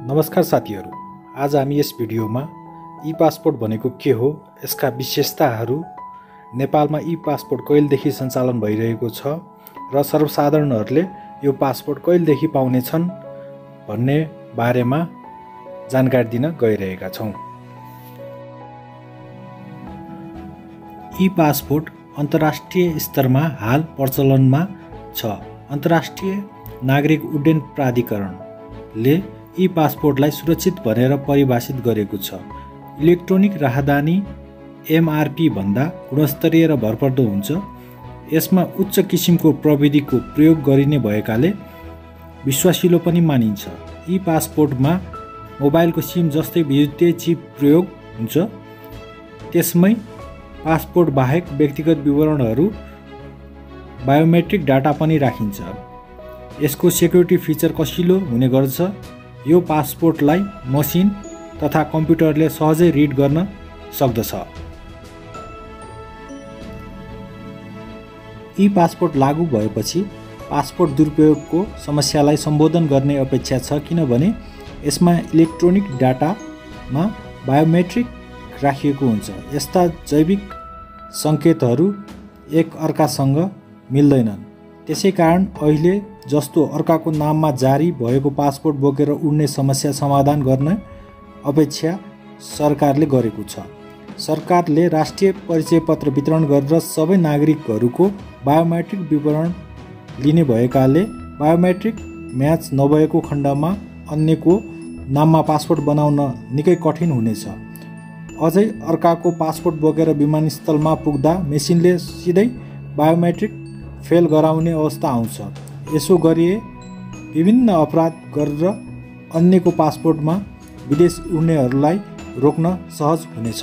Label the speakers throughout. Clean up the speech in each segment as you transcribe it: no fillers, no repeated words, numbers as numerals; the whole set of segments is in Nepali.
Speaker 1: नमस्कार साथीहरू, आज हामी यस भिडियोमा ई-पासपोर्ट भनेको के हो, यसका विशेषताहरू, नेपालमा ई-पासपोर्ट कहिलेदेखि सञ्चालन भइरहेको छ र सर्वसाधारणहरूले यो पासपोर्ट कहिलेदेखि पाउनेछन् भन्ने बारेमा जानकारी दिन गइरहेका छौँ। ई-पासपोर्ट अन्तर्राष्ट्रिय स्तरमा हाल प्रचलनमा छ। अन्तर्राष्ट्रिय नागरिक उड्डयन प्राधिकरणले ई-पासपोर्टलाई सुरक्षित भनेर परिभाषित गरेको छ। इलेक्ट्रोनिक राहदानी एमआरपी भन्दा गुणस्तरीय र भरपर्दो हुन्छ। यसमा उच्च किसिमको प्रविधिको प्रयोग गरिने भएकाले विश्वासिलो पनि मानिन्छ। ई-पासपोर्टमा मोबाइलको सिम जस्तै विद्युतीय चिप प्रयोग हुन्छ। त्यसमै पासपोर्ट बाहेक व्यक्तिगत विवरणहरू, बायोमेट्रिक डाटा पनि राखिन्छ। यसको सेक्युरिटी फिचर कसिलो हुने गर्छ। यो पासपोर्टलाई मसिन तथा कम्प्युटरले सहजै रिड गर्न सक्दछ। ई-पासपोर्ट लागू भएपछि पासपोर्ट दुरुपयोगको समस्यालाई सम्बोधन गर्ने अपेक्षा छ, किनभने यसमा इलेक्ट्रोनिक डाटामा बायोमेट्रिक राखिएको हुन्छ। यस्ता जैविक सङ्केतहरू एक अर्कासँग मिल्दैनन्। त्यसैकारण अहिले जस्तो अर्काको नाममा जारी भएको पासपोर्ट बोकेर उड्ने समस्या समाधान गर्ने अपेक्षा सरकारले गरेको छ। सरकारले राष्ट्रिय परिचय पत्र वितरण गरेर सबै नागरिकहरूको बायोमेट्रिक विवरण लिने भएकाले बायोमेट्रिक म्याच नभएको खण्डमा अन्यको नाममा पासपोर्ट बनाउन निकै कठिन हुनेछ। अझै अर्काको पासपोर्ट बोकेर विमानस्थलमा पुग्दा मेसिनले सिधै बायोमेट्रिक फेल गराउने अवस्था आउँछ। यसो गरिए विभिन्न अपराध गरेर अन्यको पासपोर्टमा विदेश उड्नेहरूलाई रोक्न सहज हुनेछ।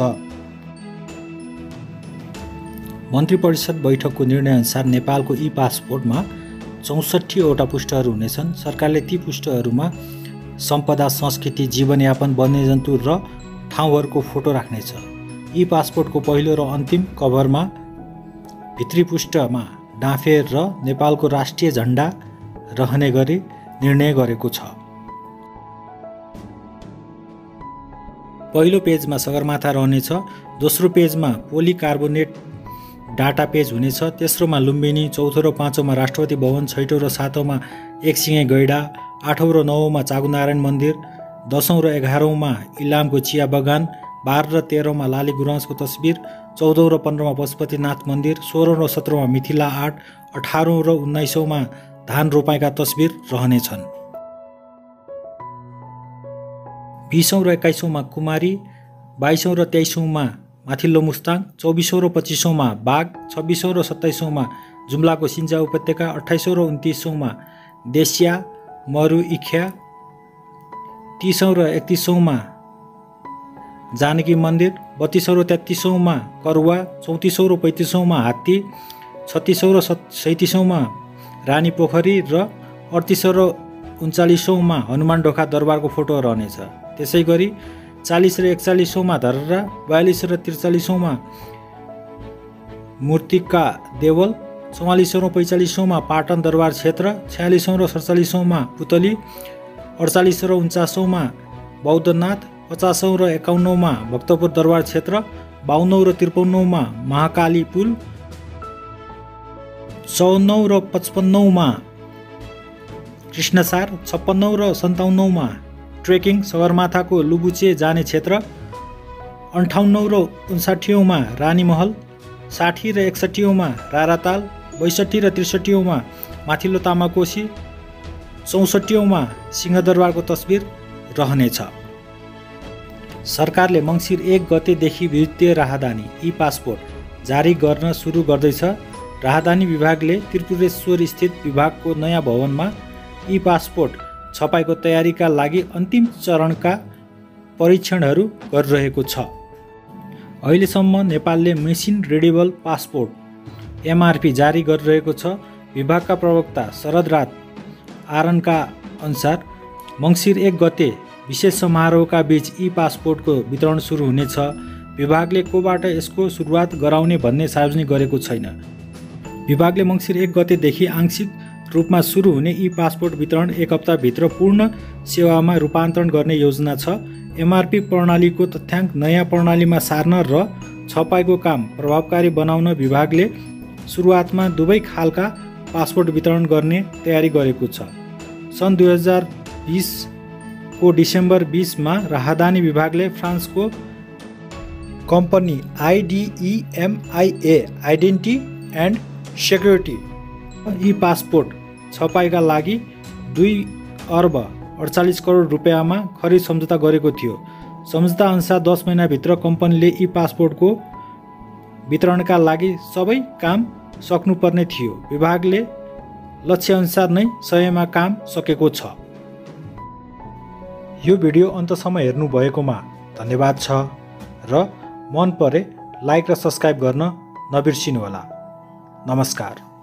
Speaker 1: मन्त्री परिषद बैठकको निर्णयअनुसार नेपालको ई-पासपोर्टमा 64वटा पुष्टहरू हुनेछन्। सरकारले ती पुष्टहरूमा सम्पदा, संस्कृति, जीवनयापन, वन्यजन्तु र ठाउँहरूको फोटो राख्नेछ। ई-पासपोर्टको पहिलो र अन्तिम कभरमा भित्री पुष्टमा डाँफे र नेपालको राष्ट्रिय झण्डा रहने गरी निर्णय गरेको छ। पहिलो पेजमा सगरमाथा रहनेछ। दोस्रो पेजमा पोलिकार्बोनेट डाटा पेज हुनेछ। तेस्रोमा लुम्बिनी, चौथो र पाँचौँमा राष्ट्रपति भवन, छैटौँ र सातौँमा एकसिङे गैडा, आठौँ र नवौँमा चागुनारायण मन्दिर, 10औँ र 11औँमा इलामको चिया बगान, 12 र 13औँमा लाली गुराँसको तस्बिर, 14औँ र 15औँमा पशुपतिनाथ मन्दिर, 16औँ र 17औँमा मिथिला आर्ट, 18औँ र 19औँमा धान रोपाइँका तस्बिर रहनेछन्। 20औँ र 21औँमा कुमारी, 22औँ र 23औँमा माथिल्लो मुस्ताङ, 24औँ र 25औँमा बाग, 26औँ र 27औँमा जुम्लाको सिन्जा उपत्यका, 28औँ र 29औँमा देसिया मरु इख्या, 30औँ र 31औँमा जानकी मन्दिर, 32औँ र 33औँमा करुवा, 34औँ र 35औँमा हात्ती, 36औँ र 37औँमा रानी पोखरी र 38औँ र 39औँमा हनुमान ढोका दरबारको फोटो रहनेछ। त्यसै गरी 40 र 41औँमा धरहरा, 42 र 43औँमा मूर्तिका देवल, 44औँ र 45औँमा पाटन दरबार क्षेत्र, 46औँ र 47औँमा पुतली, 48 र 49औँमा बौद्धनाथ, 50औँ र 51औँमा भक्तपुर दरबार क्षेत्र, 52औँ र 53औँमा महाकाली पुल, 54औँ र 55औँमा कृष्णसार, 56औँ र 57औँमा ट्रेकिङ सगरमाथाको लुबुचे जाने क्षेत्र, 58औँ र 59औँमा रानीमहल, 60 र 61औँमा राराताल, 62 र 63औँमा माथिल्लो तामाकोशी, 64औँमा सिंहदरबारको तस्बिर रहनेछ। सरकारले मङ्सिर 1 गतेदेखि विद्युतीय राहदानी ई-पासपोर्ट जारी गर्न सुरु गर्दैछ। राहदानी विभागले त्रिपुरेश्वर स्थित विभागको नयाँ भवनमा ई-पासपोर्ट छपाईको तयारीका लागि अन्तिम चरणका परीक्षणहरू गरिरहेको छ। अहिलेसम्म नेपालले मेसिन रिडेबल पासपोर्ट एमआरपी जारी गरिरहेको छ। विभागका प्रवक्ता शरदराज आरनका अनुसार मङ्सिर 1 गते विशेष समारोहका बीच ई-पासपोर्टको वितरण सुरु हुनेछ। विभागले कोबाट यसको सुरुवात गराउने भन्ने सार्वजनिक गरेको छैन। विभागले मङ्सिर 1 गतेदेखि आंशिक रूपमा सुरु हुने ई पासपोर्ट वितरण 1 हप्ताभित्र पूर्ण सेवामा रूपान्तरण गर्ने योजना छ। एमआरपी प्रणालीको तथ्याङ्क नयाँ प्रणालीमा सार्न र छपाईको काम प्रभावकारी बनाउन विभागले सुरुवातमा दुवै खालका पासपोर्ट वितरण गर्ने तयारी गरेको छ। सन् 2020 को डिसेम्बर 20 मा राहदानी विभागले फ्रान्सको company IDEMIA identity and security e passport छपाईका लागि 2 अर्ब 48 करोड रुपियाँमा खरिद सम्झौता गरेको थियो। सम्झौता अनुसार 10 महिनाभित्र कम्पनीले ई पासपोर्टको वितरणका लागि सबै काम सक्नुपर्ने थियो। विभागले लक्ष्यअनुसार नै समयमा काम सकेको छ। यो भिडियो अन्तसम्म हेर्नु भएकोमा धन्यवाद छ र मन परे लाइक र सब्स्क्राइब गर्न नबिर्सिनुहोला। नमस्कार।